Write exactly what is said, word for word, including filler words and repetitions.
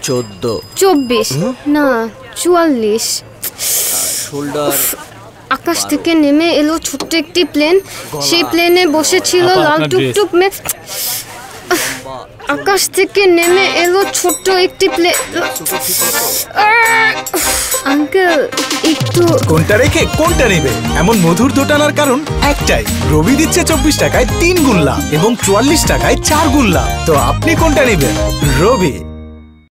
চোদ্দ। চব্বিশ না চুয়াল্লিশ। শোল্ডার। আকাশ থেকে নেমে এলো ছোট্ট একটি প্লেন। সেই প্লেনে বসেছিল লাল টুকটুক মেঘ। আকাশ থেকে নেমে এলো ছোট্ট একটি প্লেন। আঙ্কেল একটু কোনটা রেখে কোনটা নেবে? এমন মধুর দোটানার কারণ একটাই, রবি দিচ্ছে চব্বিশ টাকায় তিন গুণ লাভ এবং চুয়াল্লিশ টাকায় চার গুণ লাভ। তো আপনি কোনটা নেবেন? রবি।